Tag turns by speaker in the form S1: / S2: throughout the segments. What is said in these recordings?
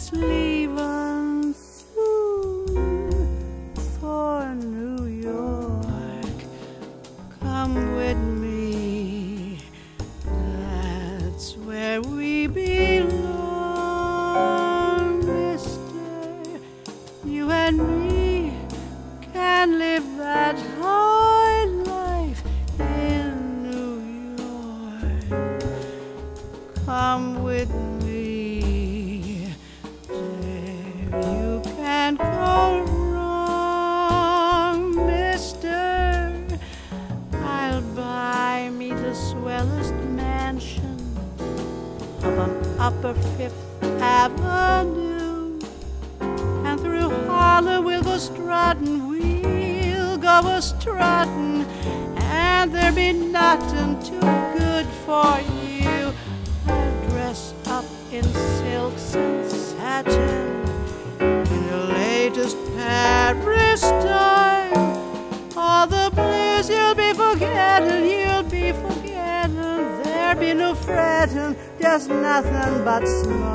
S1: that's leaving soon for New York. Come with me, that's where we belong, mister. You and me can live that high life in New York. Come with me, there you can't go wrong, mister. I'll buy me the swellest mansion up on Upper Fifth Avenue, and through Harlem we'll go strutting, we'll go a-strutting, and there'll be nothing too good for you. I'll dress up in silks and satin, in the latest Paris style. All the blues you'll be forgetting, there'll be no fretting, just nothing but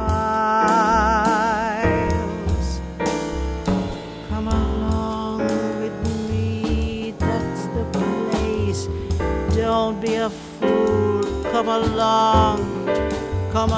S1: smiles. Come along with me, that's the place. Don't be a fool, come along, come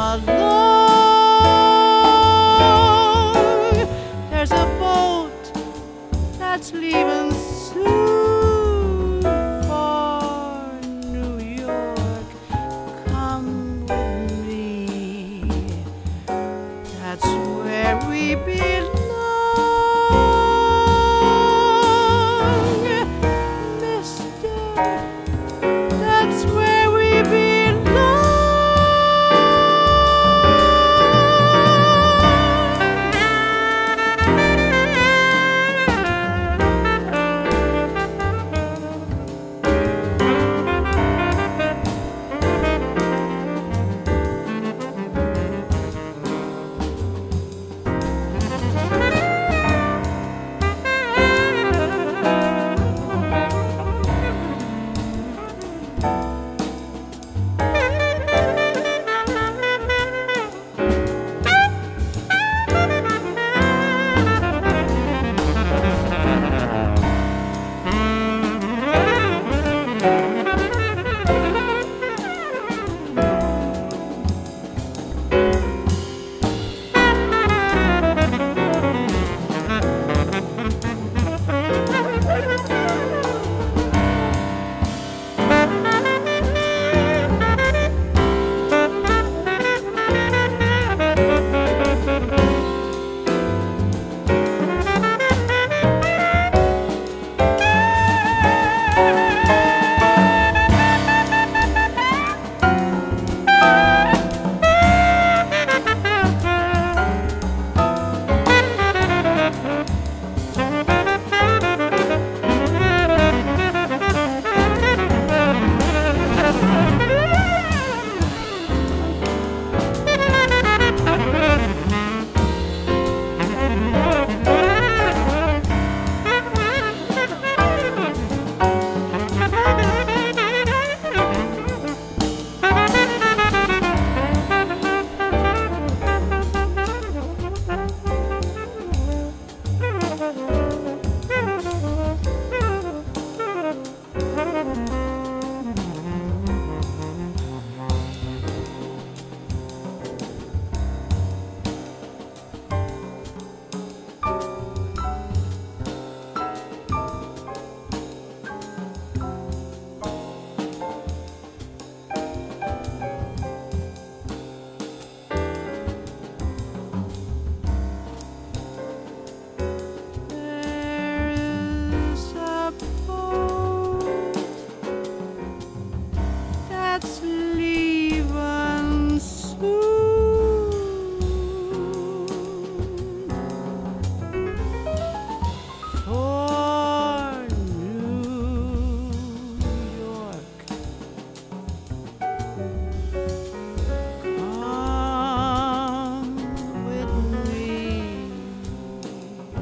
S1: along. There's a boat that's leaving soon for New York. Come with me, that's where we belong, mister. That's where we belong.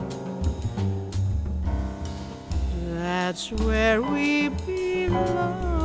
S1: That's where we belong.